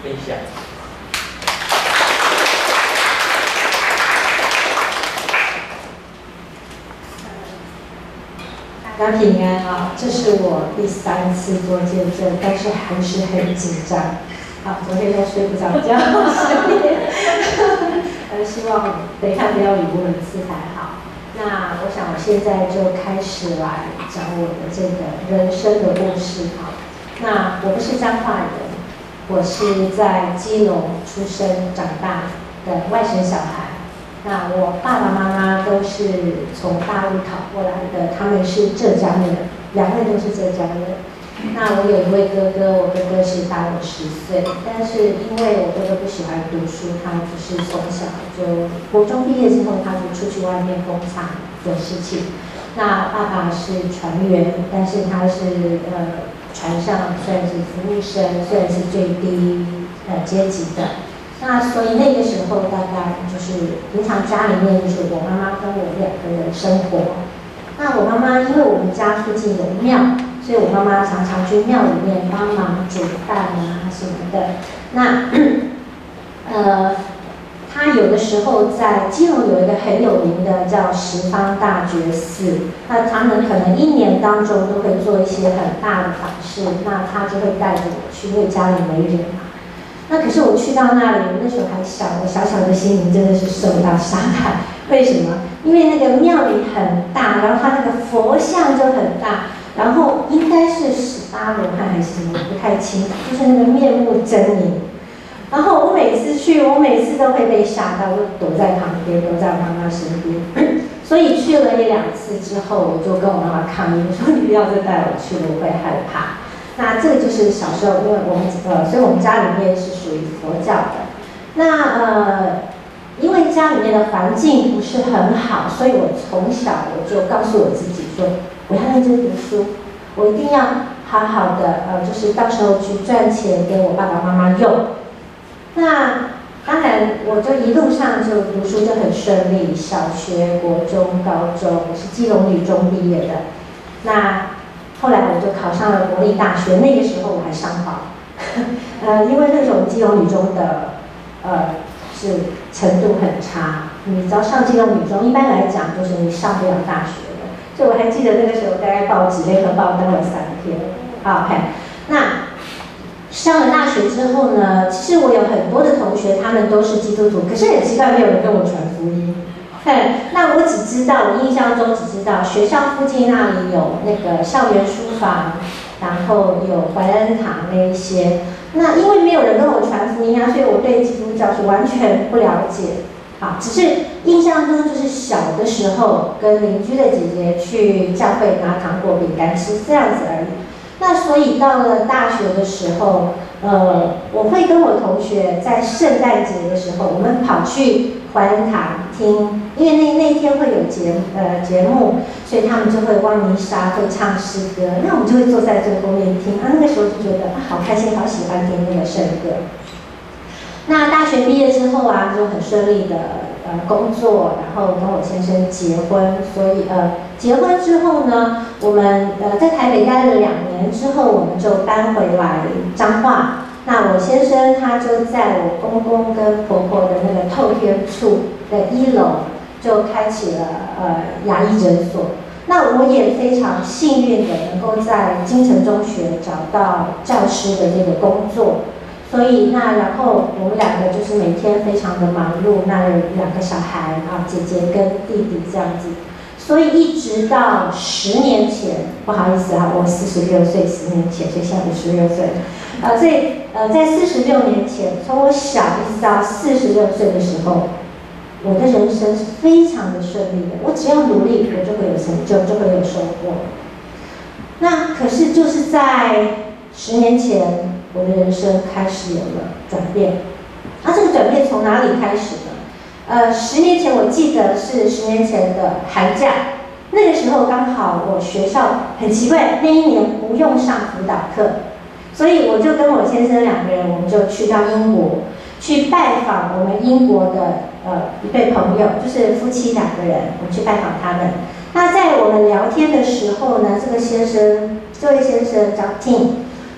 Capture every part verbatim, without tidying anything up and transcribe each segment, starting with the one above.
分享。 大家平安啊！这是我第三次做见证，但是还是很紧张。啊，昨天又睡不着觉，失眠。呃，希望等一下不要语无伦次才好。那我想我现在就开始来讲我的这个人生的故事哈。那我不是彰化人，我是在基隆出生长大的外省小孩。那我爸爸妈妈都是从大陆逃过来的，他们是浙江人，两位都是浙江人。那我有一位哥哥，我哥哥是大我十岁，但是因为我哥哥不喜欢读书，他就是从小就国中毕业之后，他就出去外面工厂的事情。那爸爸是船员，但是他是呃船上虽然是服务生，虽然是最低呃阶级的。那所以那个时候大概就是平常家里面就是我妈妈跟我两个人生活。那我妈妈因为我们家附近有庙，所以我妈妈常常去庙里面帮忙煮饭啊什么的。那呃，她有的时候在基隆有一个很有名的叫十方大觉寺，那他们可能一年当中都会做一些很大的法事，那她就会带着我去，因为家里没人嘛。那可是我去到那里，我那时候还小，我小小的心灵真的是受到伤害。为什么？因为那个庙里很大，然后它那个佛像就很大，然后应该是十八罗汉还是什么，我不太清楚，就是那个面目狰狞。然后我每次去，我每次都会被吓到，就躲在旁边，躲在我妈妈身边。所以去了一两次之后，我就跟我妈妈抗议，我说你不要再带我去了，我会害怕。那这个就是小时候，因为我们呃，所以我们家里面是属于佛教的。那呃，因为家里面的环境不是很好，所以我从小我就告诉我自己说，我要认真读书，我一定要好好的呃，就是到时候去赚钱给我爸爸妈妈用。那当然，我就一路上就读书就很顺利，小学、国中、高中，我是基隆女中毕业的。那后来我就考上了国立大学，那个时候我还上报，呃，因为那种基隆女中的呃是程度很差，你只要上基隆女中，一般来讲就是你上不了大学的。所以我还记得那个时候大概报纸联合报登了三篇。好 ，OK， 那上了大学之后呢，其实我有很多的同学，他们都是基督徒，可是很奇怪，没有人跟我传福音。对，那我只知道，我印象中只知道学校附近那里有那个校园书房，然后有怀恩堂那一些。那因为没有人跟我传福音啊，所以我对基督教是完全不了解。好，只是印象中就是小的时候跟邻居的姐姐去教会拿糖果饼干吃这样子而已。那所以到了大学的时候，呃，我会跟我同学在圣诞节的时候，我们跑去怀恩堂听，因为那那一天会有节呃节目，所以他们就会望弥撒，会唱诗歌，那我们就会坐在最后面听啊。那个时候就觉得啊，好开心，好喜欢听那个圣歌。那大学毕业之后啊，就很顺利的呃工作，然后跟我先生结婚，所以呃结婚之后呢，我们呃在台北待了两年之后，我们就搬回来彰化。那我先生他就在我公公跟婆婆的那个透天处的一楼，就开启了呃牙医诊所。那我也非常幸运的能够在金城中学找到教师的这个工作。所以那然后我们两个就是每天非常的忙碌，那有两个小孩啊，姐姐跟弟弟这样子。所以一直到十年前，不好意思啊，我四十六岁，十年前，所以现在五十六岁了。呃，所以呃，在四十六年前，从我小一直到四十六岁的时候，我的人生是非常的顺利的。我只要努力，我就会有成就，就会有收获。那可是就是在十年前，我的人生开始有了转变。那、啊、这个转变从哪里开始呢？呃，十年前我记得是十年前的寒假，那个时候刚好我学校很奇怪，那一年不用上辅导课，所以我就跟我先生两个人，我们就去到英国去拜访我们英国的呃一对朋友，就是夫妻两个人，我们去拜访他们。那在我们聊天的时候呢，这个先生，这位先生叫 Tim，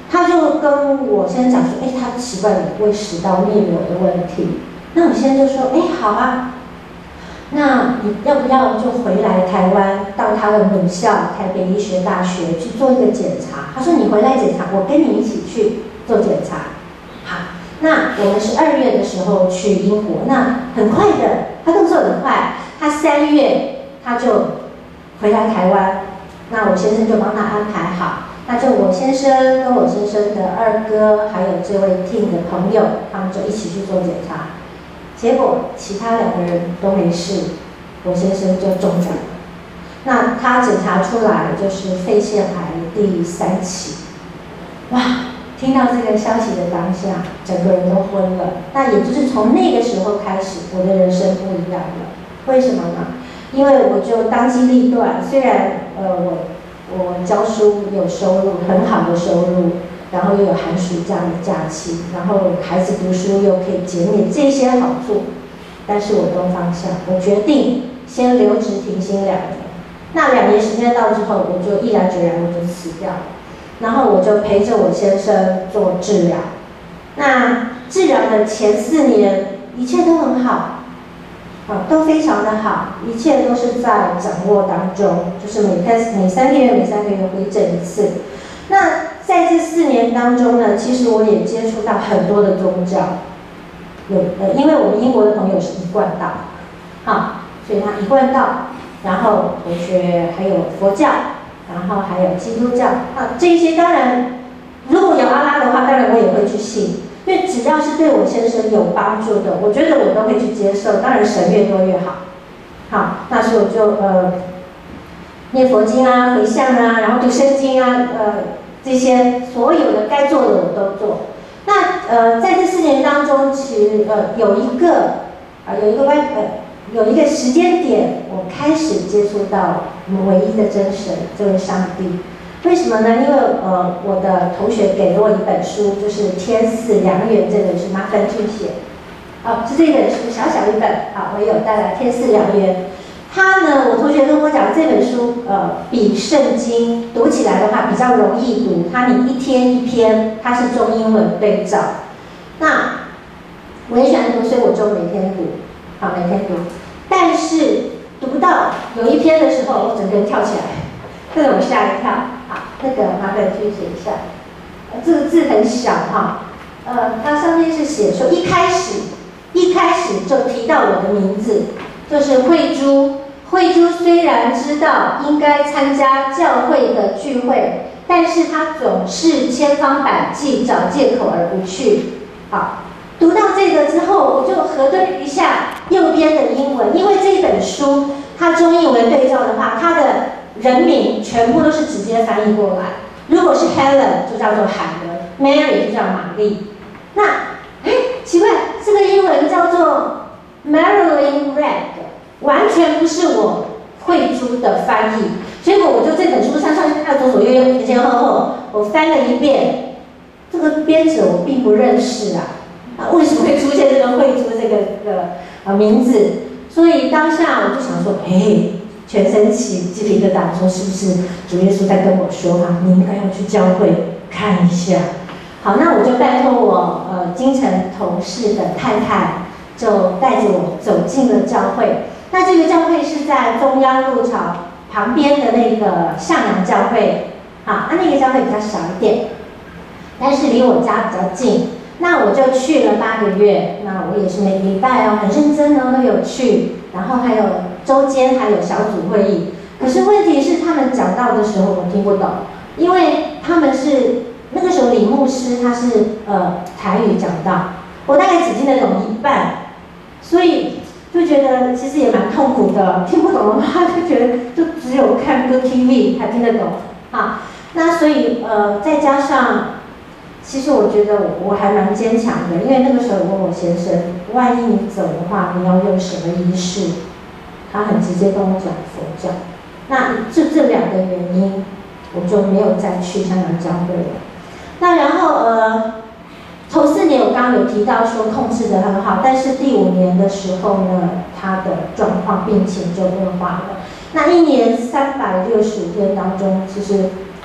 他就跟我先生讲说，哎，他奇怪有胃食道逆流的问题。那我先生就说，哎，好啊，那你要不要就回来台湾，到他的母校台北医学大学去做一个检查？他说你回来检查，我跟你一起去做检查。好，那我们是二月的时候去英国，那很快的，他动作很快，他三月他就回来台湾，那我先生就帮他安排好。那就我先生跟我先生的二哥，还有这位 Tim 的朋友，他们就一起去做检查。结果其他两个人都没事，我先生就中奖了。那他检查出来就是肺腺癌第三期。哇！听到这个消息的当下，整个人都昏了。那也就是从那个时候开始，我的人生不一样了。为什么呢？因为我就当机立断，虽然呃我。我教书有收入，很好的收入，然后又有寒暑假的假期，然后孩子读书又可以减免这些好处，但是我都放下，我决定先留职停薪两年。那两年时间到之后，我就毅然决然我就辞掉了，然后我就陪着我先生做治疗。那治疗的前四年，一切都很好。啊，都非常的好，一切都是在掌握当中，就是每三每三个月每三个月回诊一次。那在这四年当中呢，其实我也接触到很多的宗教，有呃，因为我们英国的朋友是一贯道，啊，所以他一贯道，然后我学还有佛教，然后还有基督教，啊，这些当然如果有阿拉的话，当然我也会去信。因为只要是对我先生有帮助的，我觉得我都会去接受。当然神越多越好。好，那时候我就呃念佛经啊、回向啊，然后读圣经啊，呃这些所有的该做的我都做。那呃在这四年当中，其实呃有一个啊、呃、有一个外呃有一个时间点，我开始接触到我们唯一的真神，这位上帝。为什么呢？因为呃，我的同学给了我一本书，就是《天赐良缘》这本书，马粉俊写，哦，是这本书，小小一本，啊，我有带来《天赐良缘》。他呢，我同学跟我讲，这本书呃，比圣经读起来的话比较容易读，它你一天一篇，它是中英文对照。那我也喜欢读，所以我就每天读，好，每天读。但是读到有一篇的时候，我整个人跳起来，这个我吓一跳。好，那个麻烦去写一下，呃，这个字很小哈，呃，它上面是写说一开始一开始就提到我的名字，就是慧珠。慧珠虽然知道应该参加教会的聚会，但是她总是千方百计找借口而不去。好，读到这个之后，我就核对一下右边的英文，因为这本书它中英文对照的话，它的人名全部都是直接翻译过来。如果是 Helen 就叫做海伦 ，Mary 就叫玛丽。那，哎，奇怪，这个英文叫做 Marilyn Red， 完全不是我慧珠的翻译。结果我就这本书上上下下左左右右前前后后，我翻了一遍，这个编者我并不认识啊，啊，为什么会出现这个慧珠这个的呃名字？所以当下我就想说，哎。全身起鸡皮疙瘩，说是不是主耶稣在跟我说哈，你应该要去教会看一下。好，那我就拜托我呃京城同事的太太，就带着我走进了教会。那这个教会是在中央路朝旁边的那个向阳教会，啊，那个教会比较小一点，但是离我家比较近。那我就去了八个月，那我也是每个礼拜哦，很认真哦，都有去，然后还有周间还有小组会议。可是问题是，他们讲到的时候我听不懂，因为他们是那个时候李牧师他是呃台语讲道，我大概只听得懂一半，所以就觉得其实也蛮痛苦的，听不懂的话就觉得就只有看个 T V 才听得懂啊。那所以呃再加上。其实我觉得我还蛮坚强的，因为那个时候我问我先生，万一你走的话，你要用什么仪式？他很直接跟我讲佛教。那就这两个原因，我就没有再去香港教会了。那然后呃，头四年我刚刚有提到说控制得很好，但是第五年的时候呢，他的状况病情就恶化了。那一年三百六十五天当中，其实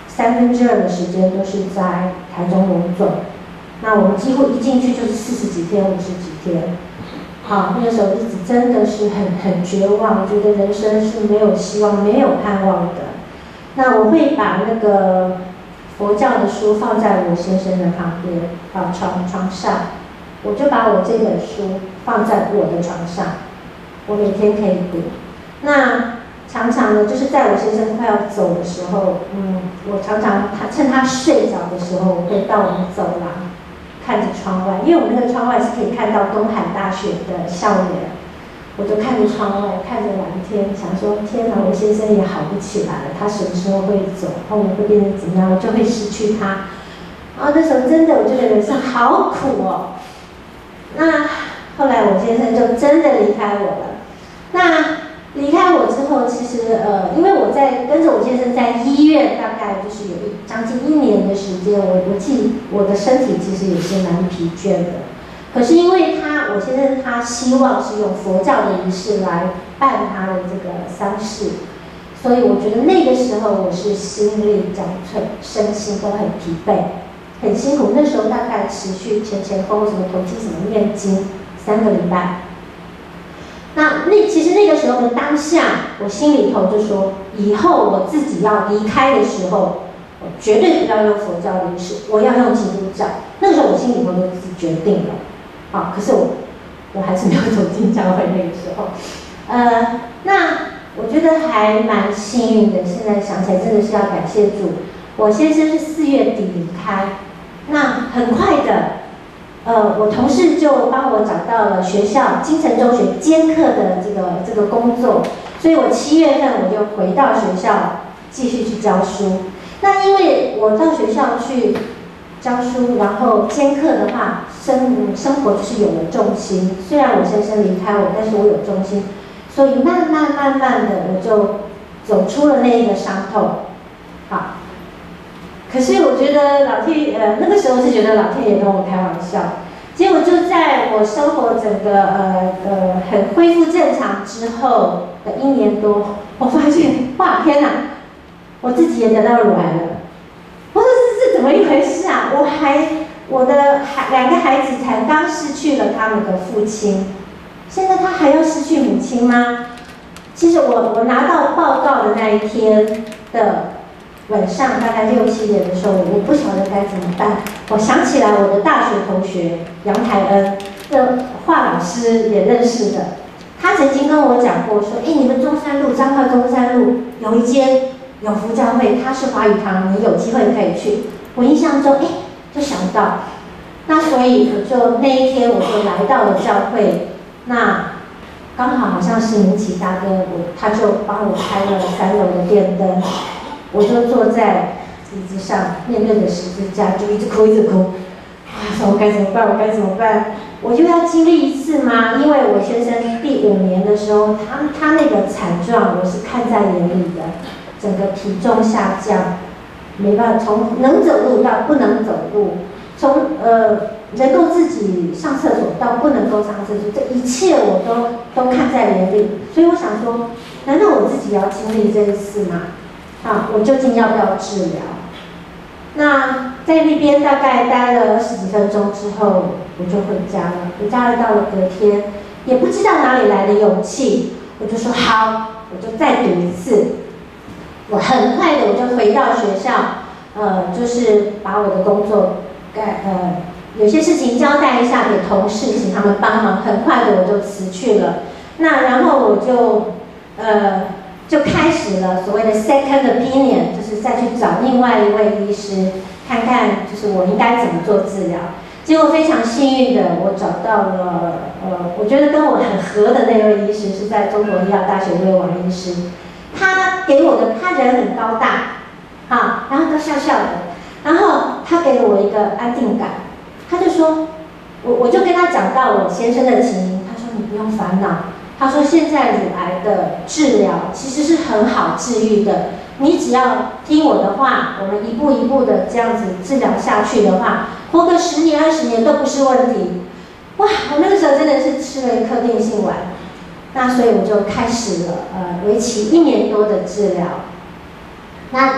三分之二的时间都是在台中农总。那我们几乎一进去就是四十几天、五十几天。好，那个时候日子真的是很很绝望，觉得人生是没有希望、没有盼望的。那我会把那个佛教的书放在我先生的旁边，啊，床床上，我就把我这本书放在我的床上，我每天可以读。那常常呢，就是在我先生快要走的时候，嗯，我常常他趁他睡着的时候，我会到我们走廊。看着窗外，因为我们那个窗外是可以看到东海大学的校园，我就看着窗外，看着蓝天，想说天哪，我先生也好不起来了，他什么时候会走，后面会变成怎么样，我就会失去他。然后那时候真的，我觉得人生好苦哦。那后来我先生就真的离开我了。那离开我之后，其实呃，因为我在跟着我先生在医院，大概就是有一将近一年的时间，我我自己我的身体其实也是蛮疲倦的。可是因为他，我先生他希望是用佛教的仪式来办他的这个丧事，所以我觉得那个时候我是心力交瘁，身心都很疲惫，很辛苦。那时候大概持续前前后后什么头七什么念经三个礼拜。那那其实那个时候的当下，我心里头就说，以后我自己要离开的时候，我绝对不要用佛教的仪式，我要用基督教。那个时候我心里头就自己决定了，啊，可是我我还是没有走进教会那个时候。呃，那我觉得还蛮幸运的，现在想起来真的是要感谢主。我先生是四月底离开，那很快的。呃，我同事就帮我找到了学校金城中学兼课的这个这个工作，所以我七月份我就回到学校继续去教书。那因为我到学校去教书，然后兼课的话，生生活就是有了重心。虽然我先生离开我，但是我有重心，所以慢慢慢慢的我就走出了那一个伤痛。好。可是我觉得老天，呃，那个时候是觉得老天爷跟我开玩笑。结果就在我生活整个呃呃很恢复正常之后的一年多，我发现，哇，天哪，我自己也得到乳癌了。我说这是怎么一回事啊？我还我的孩两个孩子才刚失去了他们的父亲，现在他还要失去母亲吗？其实我我拿到报告的那一天的晚上大概六七点的时候，我不晓得该怎么办。我想起来我的大学同学杨台恩的华老师也认识的，他曾经跟我讲过说，哎，你们中山路彰化中山路有一间有福教会，它是华语堂，你有机会可以去。我印象中，哎，就想到，那所以我就那一天我就来到了教会，那刚好好像是明启大哥，我他就帮我开了三楼的电灯。我就坐在椅子上，面对着十字架，就一直哭，一直哭。啊，说我该怎么办？我该怎么办？我就要经历一次吗？因为我先生第五年的时候，他他那个惨状，我是看在眼里的，整个体重下降，没办法，从能走路到不能走路，从呃能够自己上厕所到不能够上厕所，这一切我都都看在眼里。所以我想说，难道我自己要经历这一次吗？啊，我究竟要不要治疗？那在那边大概待了二十几分钟之后，我就回家了。回家了，到了隔天，也不知道哪里来的勇气，我就说好，我就再读一次。我很快的我就回到学校，呃，就是把我的工作该呃有些事情交代一下给同事，请他们帮忙。很快的我就辞去了。那然后我就呃。就开始了所谓的 second opinion， 就是再去找另外一位医师，看看就是我应该怎么做治疗。结果非常幸运的，我找到了呃，我觉得跟我很合的那位医师是在中国医药大学那位王医师，他给我的，他人很高大，啊，然后都笑笑的，然后他给了我一个安定感，他就说，我我就跟他讲到我先生的情形，他说你不用烦恼。他说：“现在乳癌的治疗其实是很好治愈的，你只要听我的话，我们一步一步的这样子治疗下去的话，活个十年二十年都不是问题。”哇！我那个时候真的是吃了一颗定心丸，那所以我就开始了呃为期一年多的治疗。那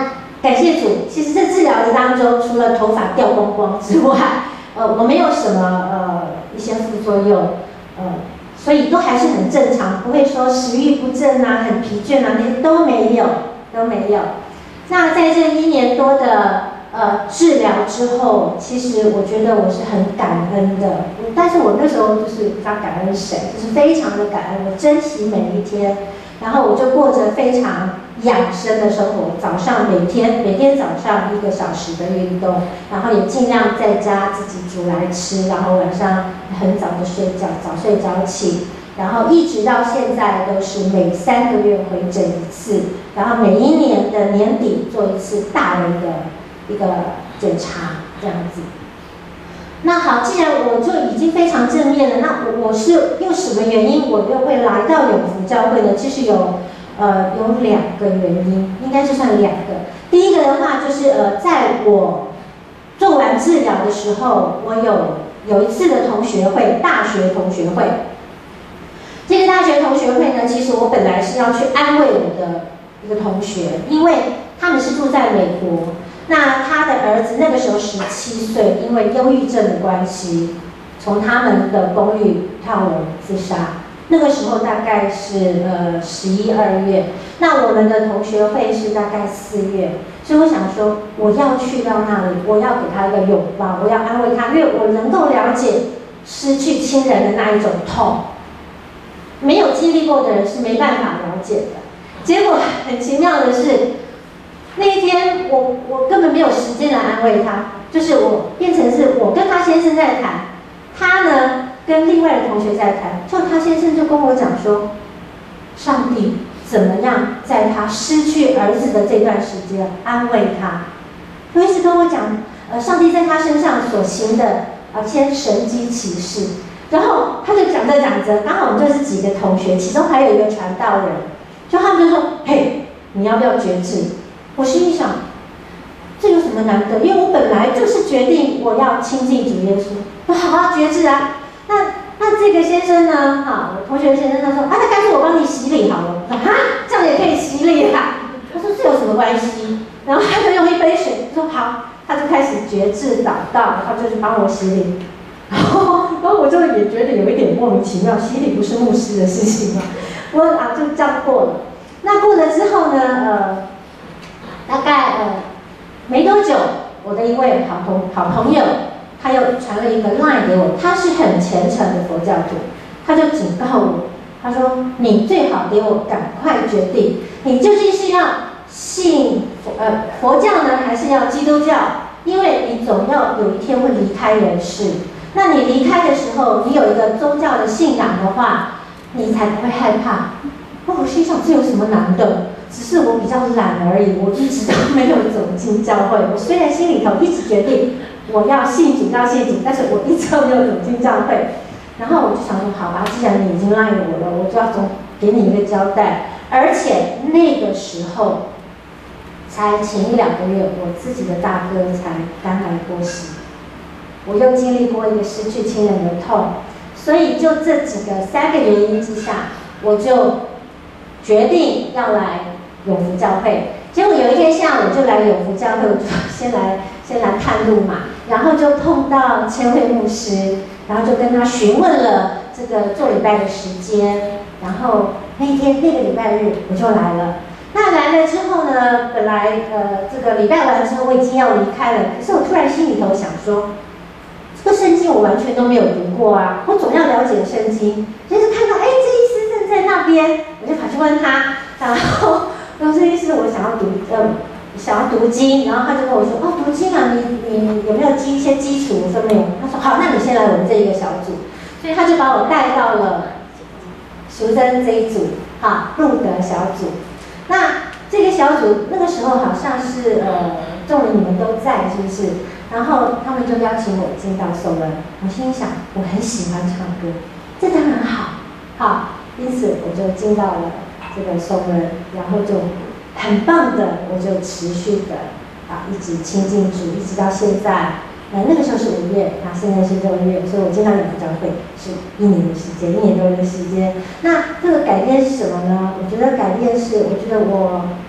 感谢主，其实，在治疗的当中，除了头发掉光光之外，呃，我没有什么呃一些副作用，呃，所以都还是很正常，不会说食欲不振啊、很疲倦啊，那些都没有，都没有。那在这一年多的呃治疗之后，其实我觉得我是很感恩的，但是我那时候就是不知道感恩谁，就是非常的感恩，我珍惜每一天，然后我就过着非常养生的生活，早上每天每天早上一个小时的运动，然后也尽量在家自己煮来吃，然后晚上很早的睡觉，早睡早起，然后一直到现在都是每三个月回诊一次，然后每一年的年底做一次大的一个一个检查，这样子。那好，既然我就已经非常正面了，那我我是用什么原因我又会来到永福教会呢？其实有呃有两个原因，应该是算两个。第一个的话就是呃，在我做完治疗的时候，我有有一次的同学会，大学同学会。这个大学同学会呢，其实我本来是要去安慰我的一个同学，因为他们是住在美国。那他的儿子那个时候十七岁，因为忧郁症的关系，从他们的公寓跳楼自杀。那个时候大概是呃十一二月，那我们的同学会是大概四月，所以我想说我要去到那里，我要给他一个拥抱，我要安慰他，因为我能够了解失去亲人的那一种痛，没有经历过的人是没办法了解的。结果很奇妙的是，那一天我我根本没有时间来安慰他，就是我变成是我跟他先生在谈，他呢跟另外的同学在谈，就他先生就跟我讲说，上帝怎么样在他失去儿子的这段时间安慰他，他一直跟我讲，呃，上帝在他身上所行的呃些神迹奇事，然后他就讲着讲着，刚好我们就是几个同学，其中还有一个传道人，就他们就说，嘿，你要不要决志？我心里想，这有什么难得？因为我本来就是决定我要亲近主耶稣，说好啊，决志啊。那那这个先生呢？哈，我同学先生他说，啊，那干脆我帮你洗礼好了。我说哈，这样也可以洗礼啊？他说这有什么关系？然后他就用一杯水说好，他就开始决志祷告，然后就是帮我洗礼。然后然后我就也觉得有一点莫名其妙，洗礼不是牧师的事情吗？我啊就这样过了。那过了之后呢？呃。大概呃没多久，我的一位好朋好朋友，他又传了一个 line 给我，他是很虔诚的佛教徒，他就警告我，他说你最好给我赶快决定，你究竟是要信佛呃佛教呢，还是要基督教？因为你总要有一天会离开人世，那你离开的时候，你有一个宗教的信仰的话，你才不会害怕。我心想，这有什么难的？只是我比较懒而已，我一直都没有走进教会。我虽然心里头一直决定我要信主，要信主，但是我一直都没有走进教会。然后我就想说，好吧，既然你已经赖我了，我就要总给你一个交代。而且那个时候，才前一两个月，我自己的大哥才刚来过世，我又经历过一个失去亲人的痛，所以就这几个三个原因之下，我就决定要来永福教会。结果有一天下午就来永福教会，我就先来先来探路嘛，然后就碰到千惠牧师，然后就跟他询问了这个做礼拜的时间，然后那一天那个礼拜日我就来了。那来了之后呢，本来呃这个礼拜完之后我已经要离开了，可是我突然心里头想说，这个圣经我完全都没有读过啊，我总要了解圣经。就是看到哎，这医师正在那边，我就跑去问他，然后我说这医师我想要读呃想要读经，然后他就跟我说哦读经啊，你你有没有基一些基础？我说没有。他说好，那你先来我们这一个小组，所以他就把我带到了淑珍这一组，哈，路德小组。那这个小组那个时候好像是呃，众人你们都在是不是？然后他们就邀请我进到颂恩，我心想我很喜欢唱歌，这当然好，好，因此我就进到了这个颂恩，然后就很棒的，我就持续的啊一直亲近主，一直到现在。呃，那个时候是五月，那现在是六月，所以我进到永福教会是一年的时间，一年多的时间。那这个改变是什么呢？我觉得改变是，我觉得我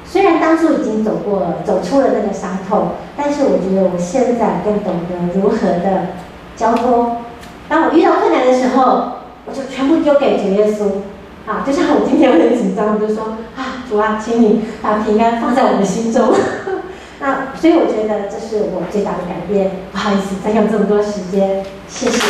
虽然当初已经走过了，走出了那个伤痛，但是我觉得我现在更懂得如何的交托。当我遇到困难的时候，我就全部丢给主耶稣。啊，就像我今天我很紧张，我就说啊，主啊，请你把平安放在我的心中。那所以我觉得这是我最大的改变。不好意思，占用这么多时间，谢谢。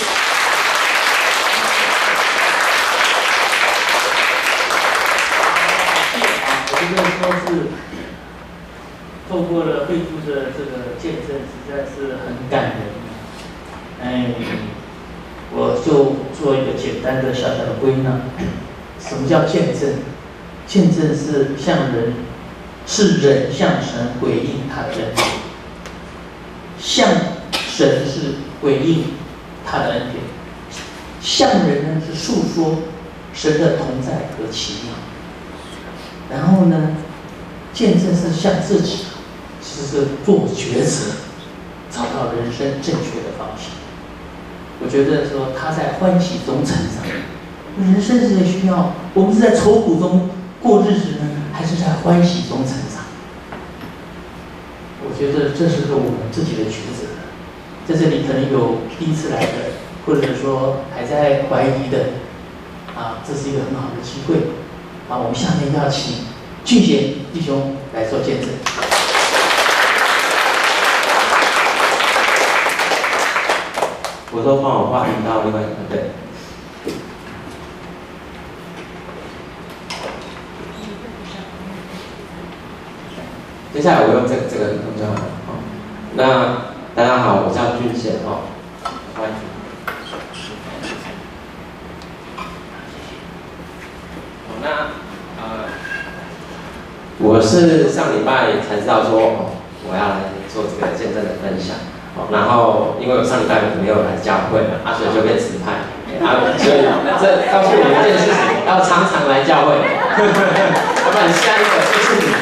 我觉得说是透过了慧珠的这个见证，实在是很感人。哎，我就做一个简单的小小的归纳。什么叫见证？见证是向人，是人向神回应他的恩典，向神是回应他的恩典，向人呢是诉说神的同在和奇妙。然后呢，见证是向自己，是是做抉择，找到人生正确的方向。我觉得说他在欢喜中成长。人生是需要，我们是在愁苦中过日子呢，还是在欢喜中成长？我觉得这是个我们自己的抉择。在这里可能有第一次来的，或者说还在怀疑的，啊，这是一个很好的机会。啊，我们下面要请俊贤弟兄来做见证。 我说帮我画引到另外一个对。接下来我用这个这个弄就好了。哦，那大家好，我叫俊贤哦，欢迎。哦，那呃，我是上礼拜才知道说哦，我要来做这个见证的分享。哦，然后因为我上礼拜没有来教会嘛，啊，所以就被指派。啊，所以这告诉我们一件事情，要常常来教会，要不然下一个就是你。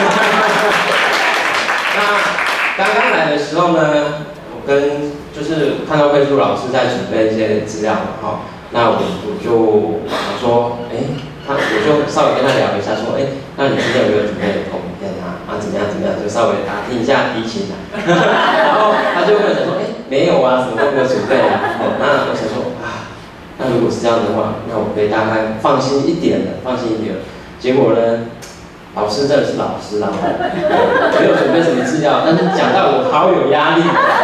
那刚刚来的时候呢，我跟就是看到慧珠老师在准备一些资料嘛，哈、哦，那我我就想说，哎，他我就稍微跟他聊一下，说，哎，那你今天有没有准备投影片啊？啊，怎么样怎么样？就稍微打听一下敌情啊。然后他就跟我讲说，哎，没有啊，什么都没有准备啊。哦，那我想说啊。那如果是这样的话，那我可以大概放心一点了，放心一点了。结果呢，老师真的是老师啦，没有准备什么资料，但是讲到我好有压力，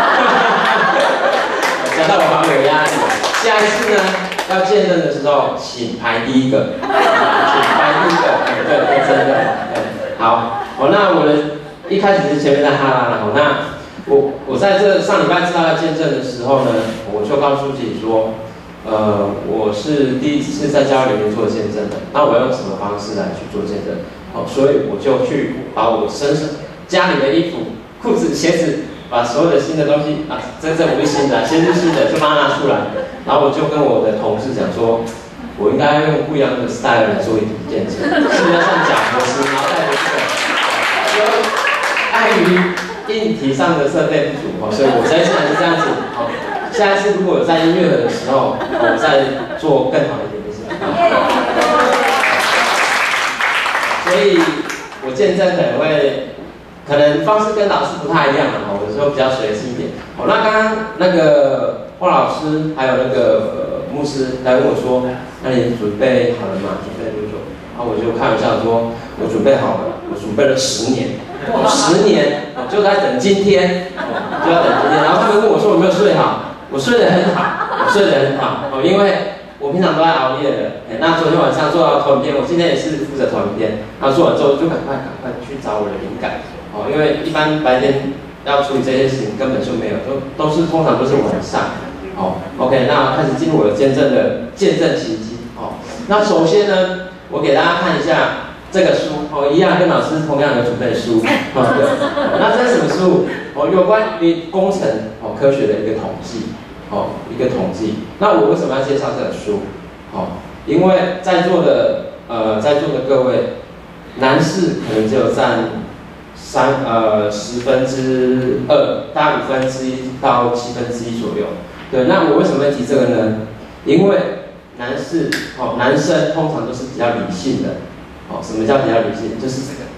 讲到我好有压力。下一次呢，要见证的时候，请排第一个，请排第一个，对对，真的，对，好，哦，那我的一开始是前面在哈拉了，那我我在这上礼拜知道要见证的时候呢，我就告诉自己说。呃，我是第一次在教会里面做见证的，那我要用什么方式来去做见证？哦，所以我就去把我身上家里的衣服、裤子、鞋子，把所有的新的东西啊，这这不是新的，先是新的，就把它拿出来，然后我就跟我的同事讲说，我应该用不一样的 style 来做一点见证，是不是要像贾博士，然后带着这个，就碍于硬体上的设备不足哦，所以我这一次还是这样子哦。下一次如果有在音乐的时候，我再做更好一点的事情。所以，我见证可能会，可能方式跟老师不太一样啊，有时候比较随性一点。哦，那刚刚那个华老师还有那个牧师来问我说，那你准备好了吗？准备多久？然后我就开玩笑说，我准备好了，我准备了十年，我十年，我就在等今天，就在等今天。然后他们问我说，有没有睡好？我睡得很好，我睡得很好哦，因为我平常都在熬夜的。那昨天晚上做到投影片，我今天也是负责投影片。然后做完之后就赶快赶快去找我的灵感哦，因为一般白天要处理这些事情根本就没有，都都是通常都是晚上。哦 ，OK， 那开始进入我的见证的见证奇迹哦。那首先呢，我给大家看一下这个书哦，一样跟老师同样的准备书哦。对，那这是什么书？哦，有关于工程哦科学的一个统计。哦，一个统计。那我为什么要介绍这本书？哦，因为在座的呃，在座的各位，男士可能只有占三呃十分之二，大概五分之一到七分之一左右。对，那我为什么会提这个呢？因为男士哦，男生通常都是比较理性的。哦，什么叫比较理性？就是这个，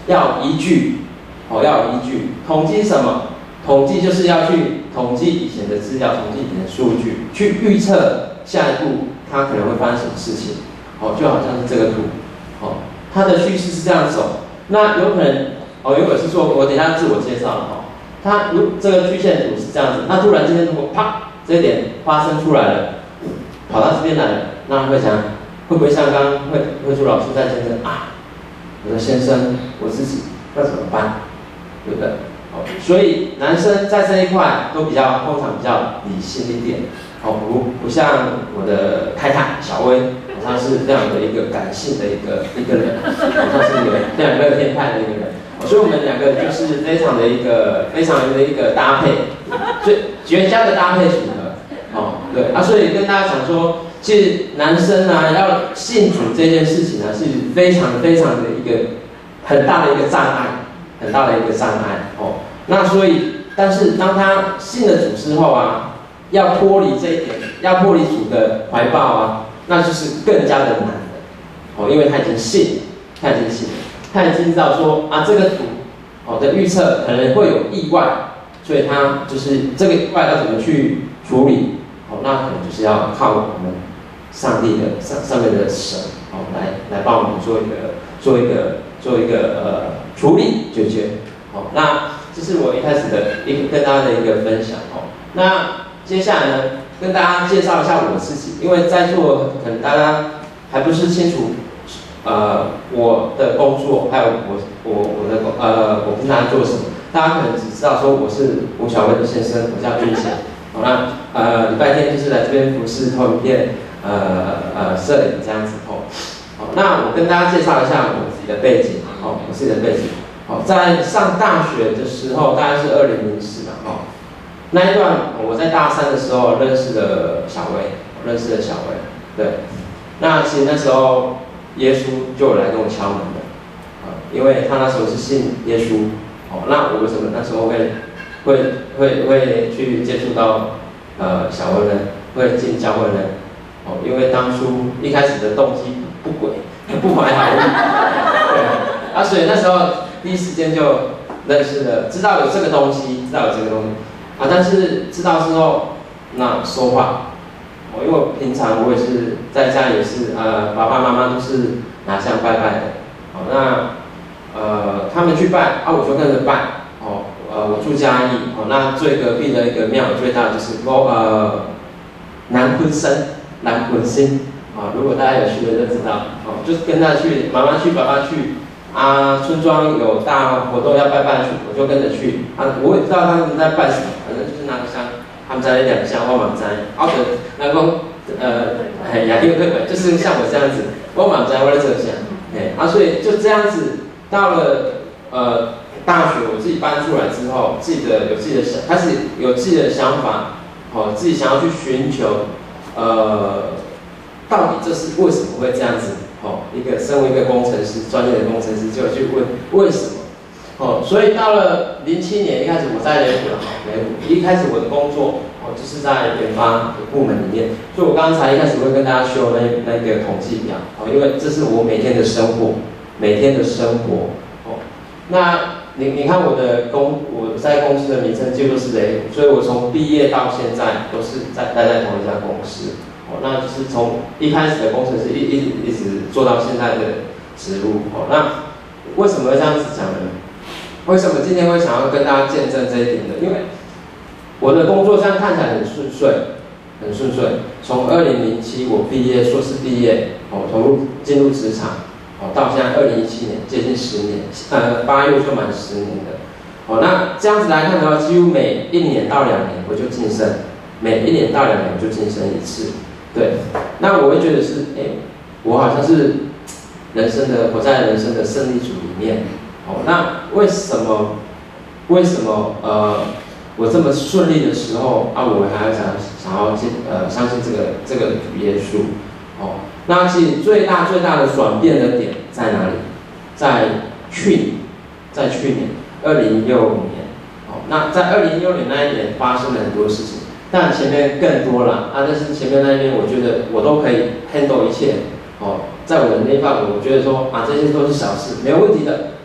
要有依据，哦，要有依据。统计什么？统计就是要去统计以前的资料，统计以前的数据，去预测下一步它可能会发生什么事情。哦，就好像是这个图，哦，它的叙事是这样走。那有可能，哦，有可能是做，我等一下自我介绍了哦。它如这个曲线图是这样子，那突然之间如果啪，这一点发生出来了，跑到这边来了，那会想，会不会像刚刚慧慧珠老师在见证啊，我的先生，我自己要怎么办，对不对？哦，所以男生在这一块都比较通常比较理性一点，哦，不不像我的太太小薇。他是非常的一个感性的一个一个人，他是一个非常乐天派的一个人，所以我们两个就是非常的一个非常的一个搭配，所以绝佳的搭配组合，哦，对啊，所以跟大家讲说，其实男生啊要信主这件事情呢是非常非常的一个很大的一个障碍，很大的一个障碍，哦，那所以但是当他信了主之后啊，要脱离这一点，要脱离主的怀抱啊。那就是更加的难的，哦，因为他已经信，他已经信，他已经知道说啊，这个图，哦的预测可能会有意外，所以他就是这个意外要怎么去处理，哦，那可能就是要靠我们上帝的上上面的神，哦，来来帮我们做一个做一个做一个呃处理解决，哦，那这是我一开始的一个跟大家的一个分享，哦，那接下来呢？跟大家介绍一下我自己，因为在座可能大家还不是清楚，呃，我的工作，还有我我我的呃，我平常做什么，大家可能只知道说我是吴小薇的先生，我叫君贤，好，那呃礼拜天就是来这边服侍投影片，呃呃摄影这样子哦，好，那我跟大家介绍一下我自己的背景，哦，我自己的背景，好，在上大学的时候，大概是二零零四吧，哦。那一段我在大三的时候认识了小薇，认识了小薇，对。那其实那时候耶稣就有来跟我敲门的，啊，因为他那时候是信耶稣，哦，那我为什么那时候会会会会去接触到呃小薇呢？会进教会呢？哦，因为当初一开始的动机不轨，不怀好意，对，啊，所以那时候第一时间就认识了，知道有这个东西，知道有这个东西。啊，但是知道之后，那说话，哦，因为我平常我也是在家也是，呃，爸爸妈妈都是拿香拜拜的，哦，那呃他们去拜，啊，我就跟着拜，哦，呃，我住嘉义，哦，那最隔壁的一个庙最大的就是呃南昆生，南昆星，啊，如果大家有去的就知道，哦，就是跟他去，妈妈去，爸爸去。啊，村庄有大活动要拜拜去，我就跟着去。啊，我也不知道他们在拜什么，反正就是拿个香，他们在那两香，我满在。好的，那个呃，哎呀，因为就是像我这样子，我满在我在这香，哎，啊，所以就这样子，到了呃大学，我自己搬出来之后，自己的有自己的想，开始有自己的想法，哦，自己想要去寻求，呃，到底这是为什么会这样子？哦，一个身为一个工程师，专业的工程师，就去问为什么？哦，所以到了零七年一开始我在雷虎，雷虎一开始我的工作哦就是在研发的部门里面，所以我刚才一开始会跟大家修那那个统计表哦，因为这是我每天的生活，每天的生活哦。那你你看我的公我在公司的名称就是雷虎，所以我从毕业到现在都是在待在同一家公司。哦，那就是从一开始的工程师一一直一直做到现在的职务。哦，那为什么会这样子讲呢？为什么今天会想要跟大家见证这一点呢？因为我的工作这样看起来很顺遂，很顺遂。从二零零七我毕业，硕士毕业，哦，投入进入职场，哦，到现在二零一七年，接近十年，呃，八月就满十年的。哦，那这样子来看的话，几乎每一年到两年我就晋升，每一年到两年我就晋升一次。对，那我会觉得是，哎，我好像是人生的活在人生的胜利组里面。哦，那为什么为什么呃我这么顺利的时候啊，我还要想想要进呃相信这个这个主耶稣？哦，那其实最大最大的转变的点在哪里？在去年，在去年二零一六年。哦，那在二零一六年那一年发生了很多事情。但前面更多了啊！但是前面那边，我觉得我都可以 handle 一切哦。在我的那一范围，我觉得说啊，这些都是小事，没有问题的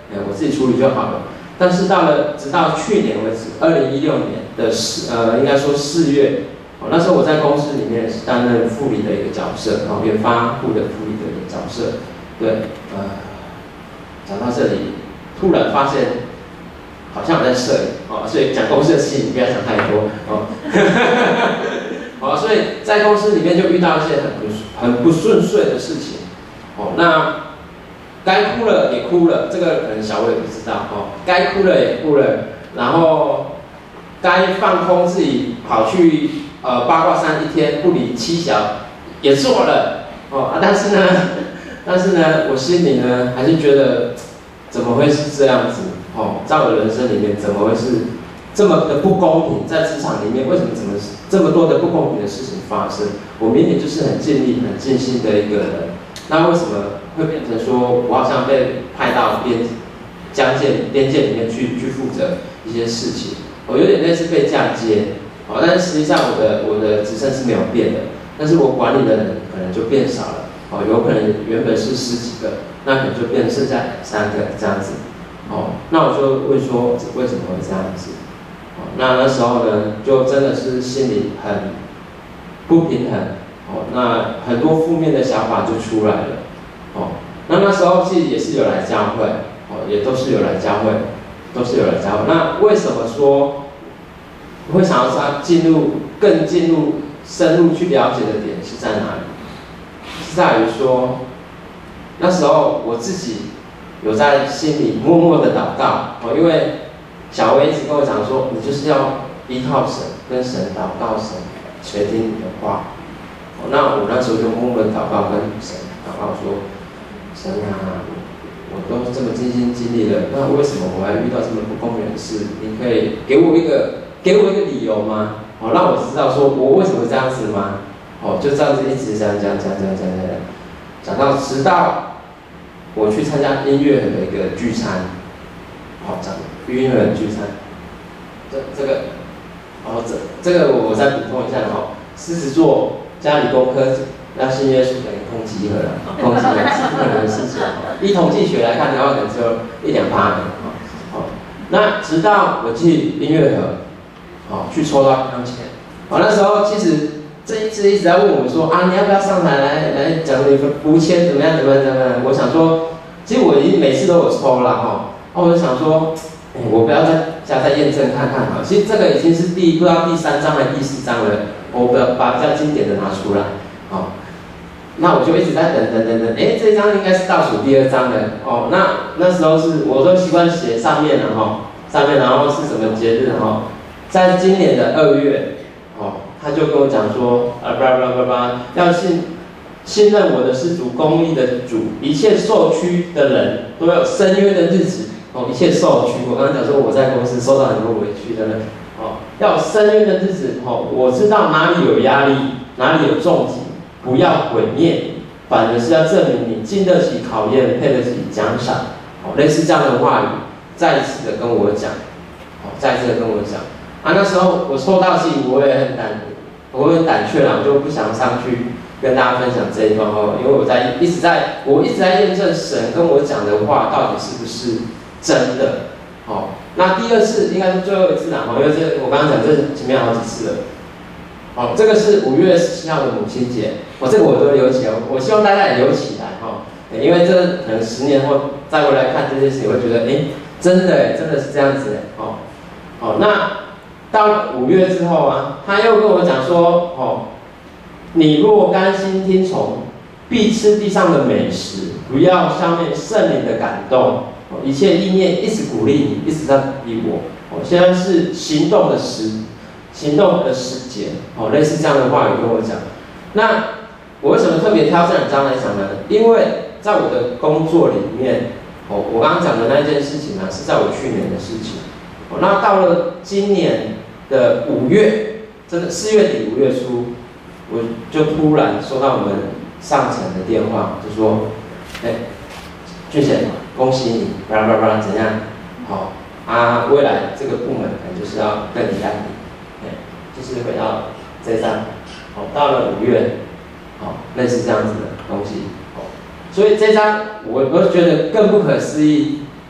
哎，我自己处理就好了。但是到了直到去年为止，二零一六年的四呃，应该说四月，哦，那时候我在公司里面是担任副理的一个角色，然后研发部的副理的一个角色。对，呃，讲到这里，突然发现好像我在摄影哦，所以讲公司的事情不要讲太多哦。好，所以在公司里面就遇到一些很不很不顺遂的事情。哦，那该哭了也哭了，这个可能小伟不知道哦。该哭了也哭了，然后该放空自己跑去呃八卦山一天不理妻小也做了哦啊，但是呢，但是呢，我心里呢还是觉得怎么会是这样子哦？在我的人生里面怎么会是这么的不公平？在职场里面为什么怎么这么多的不公平的事情发生？我明明就是很尽力、很尽心的一个人。那为什么会变成说我好像被派到边疆界边界里面去去负责一些事情？我有点类似被嫁接，哦，但是实际上我的我的职称是没有变的，但是我管理的人可能就变少了，哦，有可能原本是十几个，那可能就变剩下两三个这样子，哦，那我就问说为什么会这样子？哦，那那时候呢，就真的是心里很不平衡。哦，那很多负面的想法就出来了。哦，那那时候其实也是有来教会，哦，也都是有来教会，都是有来教会。那为什么说会想要他进入更进入深入去了解的点是在哪里？是在于说那时候我自己有在心里默默的祷告。哦，因为小薇一直跟我讲说，你就是要依靠神，跟神祷告，神垂听你的话。哦，那我那时候就默默的祷告，跟神祷告说：神啊，我都这么尽心尽力了，那为什么我还遇到这么不公平的事？你可以给我一个给我一个理由吗？哦，让我知道说我为什么这样子吗？哦，就这样子一直讲讲讲讲讲讲，讲到直到我去参加音乐的一个聚餐，哦，讲音乐的聚餐，这这个，哦，这这个我再补充一下哈，狮子座。家里工科要信耶稣等于空集合了，空集合是不可能的事情。依统计学来看的话，可能只有一两趴的。哦，那直到我去音乐盒，哦，去抽到钢琴，哦，那时候其实这一直一直在问我们说啊，你要不要上台来来讲你福签怎么样怎么样怎么样？我想说，其实我已经每次都有抽了哈，哦，我就想说，哎，我不要再加再验证看看哈。其实这个已经是第不知道第三章还是第四章了。我把比较经典的拿出来，哦，那我就一直在等等等等，哎，这张应该是倒数第二张的，哦，那那时候是我都习惯写上面了哈，上面然后是什么节日哈，在今年的二月，哦，他就跟我讲说，啊叭叭叭叭，要信信任我的是主公义的主，一切受屈的人都有伸冤的日子，哦，一切受屈，我刚刚讲说我在公司受到很多委屈的人。哦，要有深渊的日子，哦，我知道哪里有压力，哪里有重击，不要毁灭，反而是要证明你经得起考验，配得起奖赏。哦，类似这样的话语，再一次的跟我讲，哦，再一次的跟我讲。啊，那时候我抽到戏，我也很胆，我很胆怯啦，我就不想上去跟大家分享这一段话，因为我在一直在，我一直在验证神跟我讲的话到底是不是真的。哦，那第二次应该是最后一次啦，因为这我刚刚讲这前面好几次了。哦，这个是五月十七号的母亲节，哦，这个我都留起来，我希望大家也留起来哈，哦，因为这可能十年后再回来看这件事情，会觉得哎，真的真的是这样子哎，哦，哦，那到了五月之后啊，他又跟我讲说，哦，你若甘心听从，必吃地上的美食，不要消灭圣灵的感动。哦，一切意念一直鼓励你，一直在鼓励我。哦，现在是行动的时，行动的时节。哦，类似这样的话语跟我讲。那我为什么特别挑这两章来讲呢？因为在我的工作里面，哦，我刚刚讲的那件事情呢，是在我去年的事情。哦，那到了今年的五月，真的四月底五月初，我就突然收到我们上层的电话，就说，哎，俊贤，恭喜你，巴拉巴拉怎样？好，啊，未来这个部门可能就是要跟你代理，哎，就是回到这张，好，到了五月，好，类似这样子的东西，好，所以这张我我觉得更不可思议，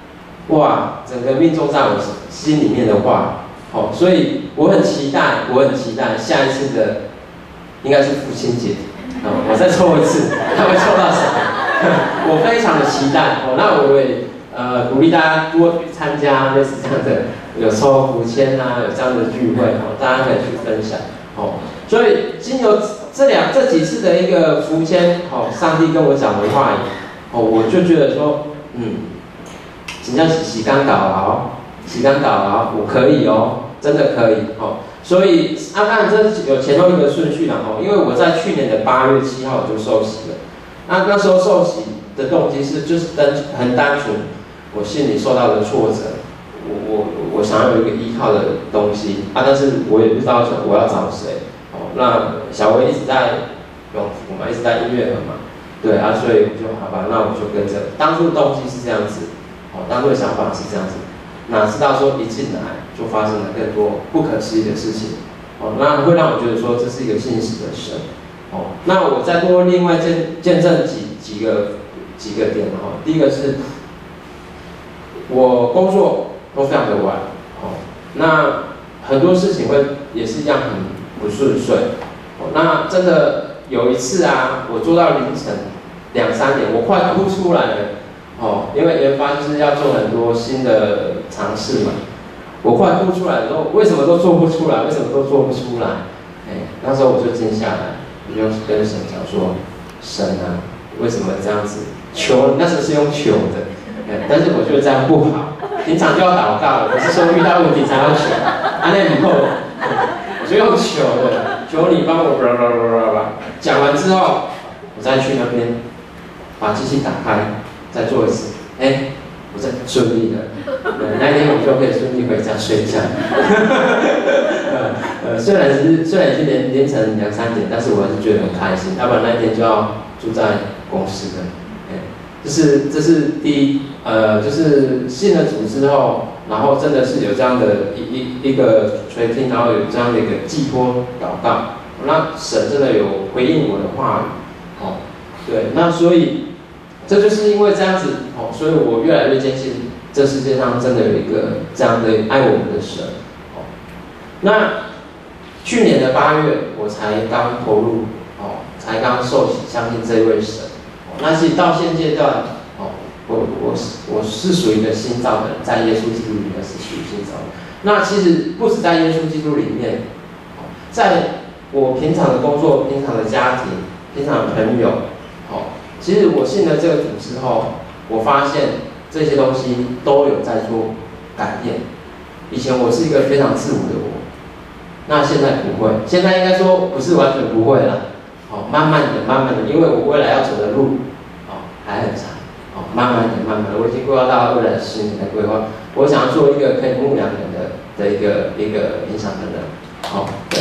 哇，整个命中在我心里面的话，哦，所以我很期待，我很期待下一次的应该是父亲节，哦，我再抽一次，看会抽到什么，我非常的期待，哦，那我也呃鼓励大家多去参加类似这样的，有抽福签啊，有这样的聚会，哦，大家可以去分享，哦，所以经由这两这几次的一个福签，哦，上帝跟我讲的话语，哦，我就觉得说，嗯。真正是时间到了，时间到了，我可以哦，真的可以哦。所以啊，当然这有前后一个顺序啦哦，因为我在去年的八月七号就受洗了。那那时候受洗的动机是就是单很单纯，我心里受到的挫折，我我我想要有一个依靠的东西啊，但是我也不知道说我要找谁哦。那小薇一直在永福嘛，一直在音乐盒嘛，对啊，所以我就好吧，那我就跟着。当初动机是这样子。哦，当初的想法是这样子，哪知道说一进来就发生了更多不可思议的事情，哦，那会让我觉得说这是一个信实的神，哦，那我再多另外见见证几几个几个点哈，第一个是，我工作都非常的晚，哦，那很多事情会也是一样很不顺遂，哦，那真的有一次啊，我做到凌晨两三点，我快哭出来了。哦，因为研发就是要做很多新的尝试嘛，我快哭出来的时候，为什么都做不出来？为什么都做不出来？哎，那时候我就静下来，我就跟神讲说：神啊，为什么这样子？求，那时候是用求的，哎，但是我觉得这样不好，平常就要祷告了，不是说遇到问题才要求。安那以后，我就用求的，求你帮我，叭叭叭叭叭。讲完之后，我再去那边把机器打开。再做一次，哎、欸，我再顺利的，呃，那一天我就可以顺利回家睡觉。呃呃，虽然是虽然已经凌凌晨两三点，但是我还是觉得很开心，要不然那一天就要住在公司的。哎、欸，这是这是第一，呃，就是信了主之后，然后真的是有这样的一一一个垂听，然后有这样的一个寄托祷告，那神真的有回应我的话语，哦，对，那所以。这就是因为这样子哦，所以我越来越坚信，这世界上真的有一个这样的爱我们的神哦。那去年的八月，我才刚投入哦，才刚受洗，相信这位神。哦，那其实到现阶段哦，我我我是属于一个新造的人，在耶稣基督里面是属于新造的。那其实不止在耶稣基督里面，哦，在我平常的工作、平常的家庭、平常的朋友，哦。其实我信了这个主之后，我发现这些东西都有在做改变。以前我是一个非常自我的我，那现在不会，现在应该说不是完全不会了。哦，慢慢的、慢慢的，因为我未来要走的路，哦还很长。哦，慢慢的、慢慢的，我已经规划到未来十年的规划。我想要做一个可以牧养人的的一个一个影响的人。哦，对，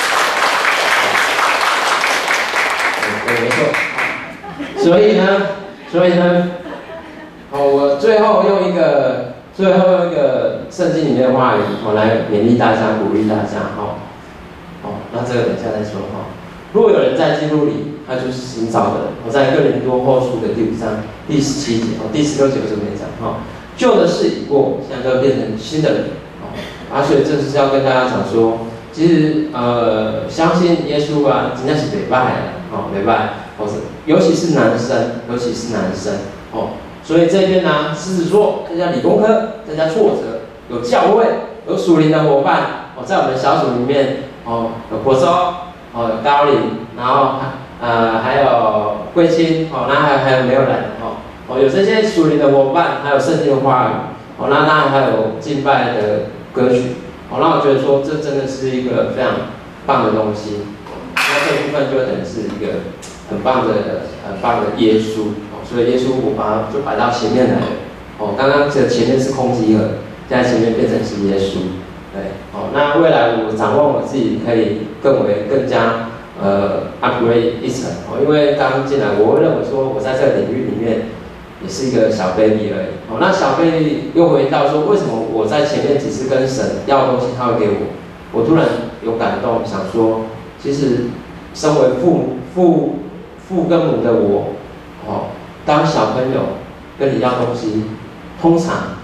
对，没错。所以呢，所以呢，哦，我最后用一个，最后用一个圣经里面的话语，我来勉励大家，鼓励大家，哈、哦，哦，那这个等一下再说哈。如果有人在基督里，他就是新造的人。我在哥林多后书的第五章第十七节，哦，第十六节我这边讲，哈、哦，旧的事已过，现在就变成新的人，哦，啊，所以这是要跟大家讲说，其实呃，相信耶稣啊，真的是没败的，哦，没败。哦，尤其是男生，尤其是男生哦，所以这边呢，狮子座增加理工科，增加挫折，有教会，有属灵的伙伴哦，在我们小组里面哦，有国州哦，有高岭，然后呃还有贵清哦，那还还有没有人哦哦，有这些属灵的伙伴，还有圣经的话语哦，那当然还有敬拜的歌曲哦，那我觉得说这真的是一个非常棒的东西，那这部分就等于是一个。很棒的、很棒的耶稣哦，所以耶稣我把它就摆到前面来了哦。刚刚这前面是空集合，现在前面变成是耶稣，对哦。那未来我展望我自己可以更为更加呃 upgrade 一层哦，因为刚进来我会认为说我在这个领域里面也是一个小 baby 而已哦。那小 baby 又回到说，为什么我在前面几次跟神要东西，他会给我？我突然有感动，想说，其实身为父父。父跟母的我，哦，当小朋友跟你要东西，通常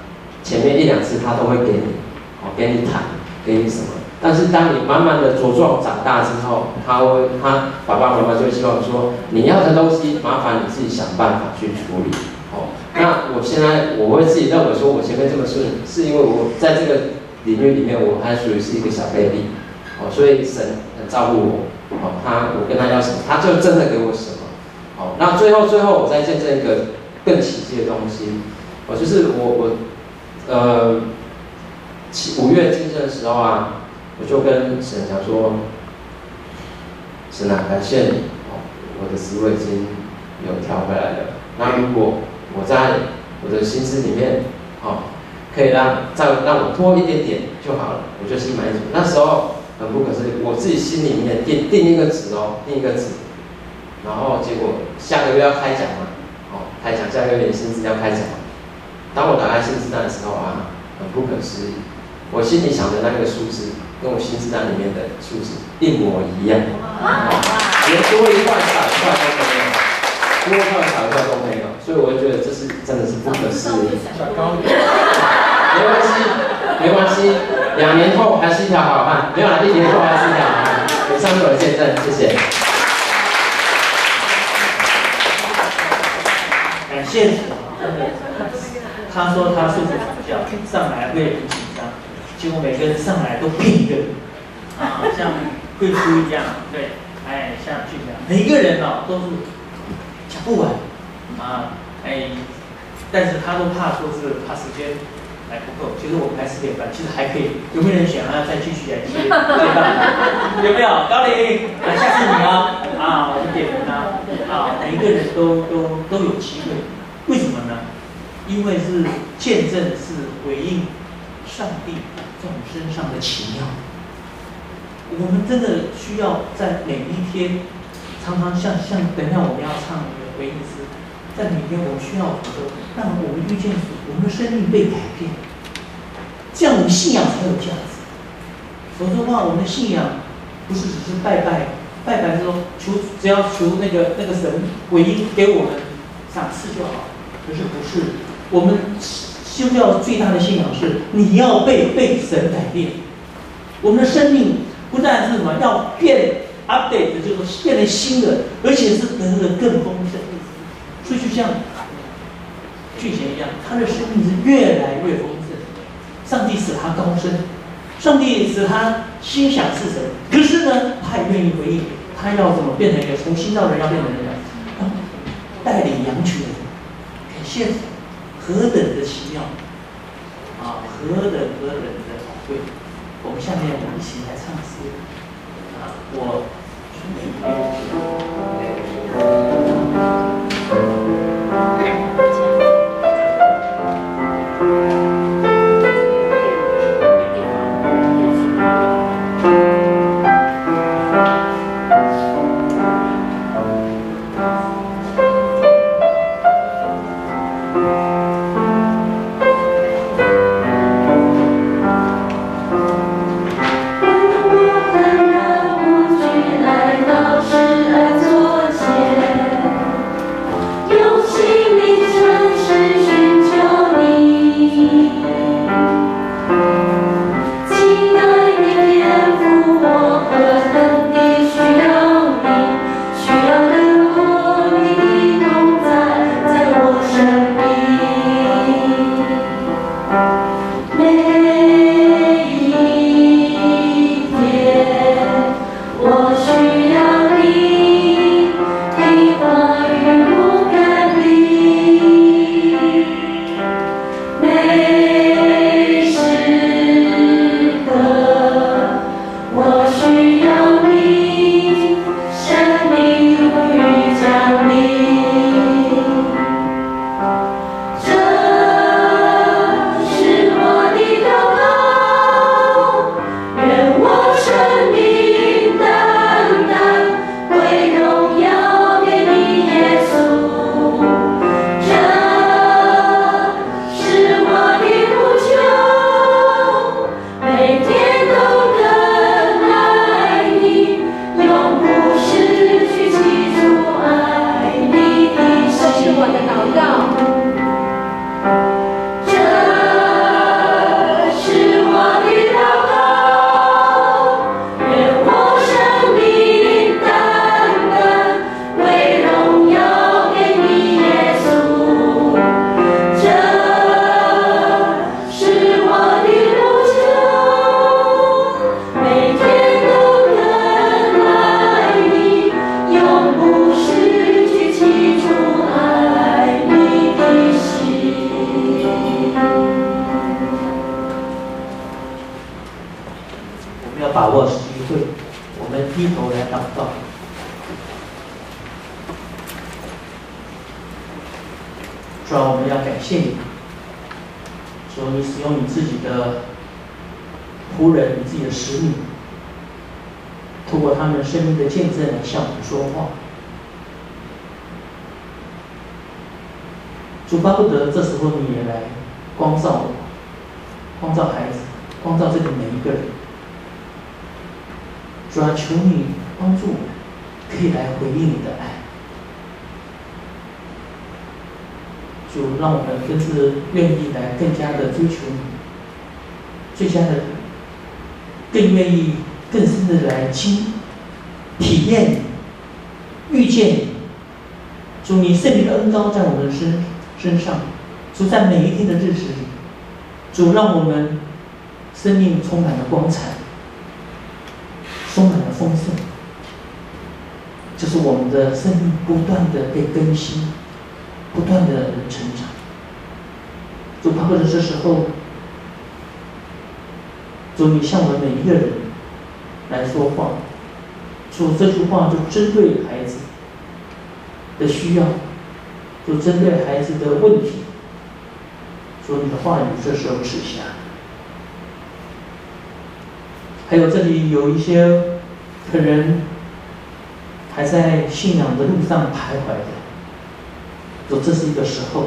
前面一两次他都会给你，哦，给你谈，给你什么。但是当你慢慢的茁壮长大之后，他会他爸爸妈妈就希望说，你要的东西麻烦你自己想办法去处理。哦，那我现在我会自己认为说，我前面这么顺，是因为我在这个领域里面我还属于是一个小 baby， 哦，所以神很照顾我，哦，他我跟他要什么，他就真的给我什么。哦，那最后最后我再见证一个更奇迹的东西，哦，就是我我呃五月进圣的时候啊，我就跟神讲说，神啊，感谢你，哦，我的思维已经有调回来了。那如果我在我的心思里面，哦，可以让再让我多一点点就好了，我就心满意足。那时候很不可思议，我自己心里面定定一个值哦，定一个值。然后结果下个月要开奖嘛，哦，开奖，下个月薪资要开奖。当我打开薪资单的时候啊，很不可思议，我心里想的那个数字，跟我薪资单里面的数字一模一样，哦，连多一块少一块都没有，多一块少一块都没有，所以我就觉得这是真的是不可思议。没关系，没关系，两年后还是一条好汉，没有了，一年后还是一条好汉。以上是我的见证，谢谢。 感谢主，真的，他说他睡不着觉，上来会很紧张，结果每个人上来都变一个人，啊，像贵叔一样，对，哎，像俊这样，每个人哦都是讲不完，啊，哎，但是他都怕说是怕时间还不够，其实我们还四点半，其实还可以，有没有人想要再继续来接接棒？有没有？高林，啊，下次你哦，啊，我们点名啊。啊，每一个人都都都有机会，为什么呢？因为是见证，是回应上帝在我们身上的奇妙。我们真的需要在每一天，常常像像等一下我们要唱那个回应诗，在每天我们需要说，让我们遇见主，我们的生命被改变，这样我们信仰才有价值。否则的话，我们的信仰不是只是拜拜。拜拜之后，求只要求那个那个神回应给我们赏赐就好，可是不是。我们修教最大的信仰是你要被被神改变，我们的生命不但是什么要变 update， 就是变得新的，而且是得了更丰盛。所以就像巨贤一样，他的生命是越来越丰盛。上帝使他高升，上帝使他心想事成，可是呢，他也愿意回应，他要怎么变成一个从新造人要变成人，要带领羊群的人，感谢主，何等的奇妙啊，何等何等的宝贵。我们下面我们一起来唱诗啊，我。 我主啊，我们要感谢你，主你使用你自己的仆人，你自己的使女，透过他们生命的见证来向我们说话。主巴不得这时候你也来光照我，光照孩子，光照这里每一个人。主啊，求你帮助我们，可以来回应你的爱。主让我们更是愿意来更加的追求你，最佳的，更愿意更深的来经体验你，遇见你。主，你圣灵的恩膏在我们的身身上，主在每一天的日子里，主让我们生命充满了光彩，充满了丰盛。就是我们的生命不断的被更新，不断的成长。主，包括这时候，主你向我们每一个人来说话，主这句话就针对孩子的需要，就针对孩子的问题，主你的话语这时候赐下。还有这里有一些可能还在信仰的路上徘徊的，主这是一个时候，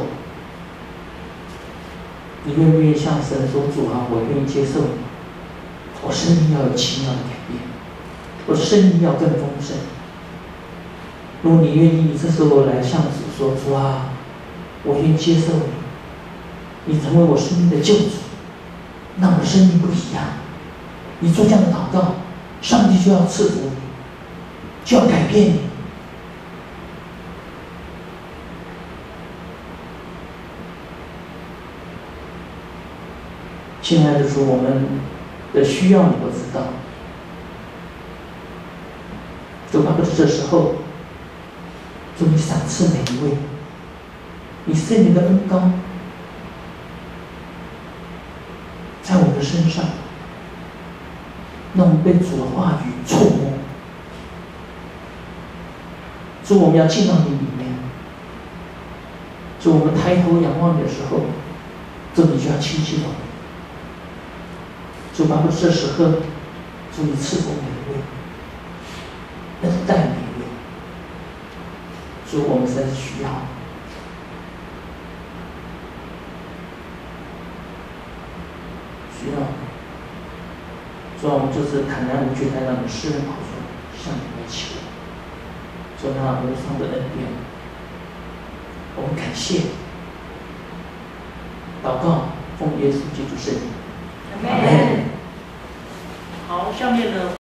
你愿不愿意向神说：主啊，我愿意接受你，我生命要有奇妙的改变，我的生命要更丰盛。如果你愿意，你这时候来向主说：主啊，我愿意接受你，你成为我生命的救主，让我的生命不一样。你做这样的祷告，上帝就要赐福你，就要改变你。亲爱的主，我们的需要你都知道，主巴不得这时候，主你赏赐每一位，你圣灵的恩膏在我们的身上，让我们被主的话语触摸。主，我们要进到你里面。主，我们抬头仰望你的时候，主你就要亲近我们。主，巴不得这时候，主你赐福每一位，恩待每一位。主，我们实在是需要，需要。主，我们就是坦然无惧来到你施恩宝座，向你来求，做那无上的恩典。我们感谢，祷告，奉耶稣基督圣名。 阿门。好，下面呢？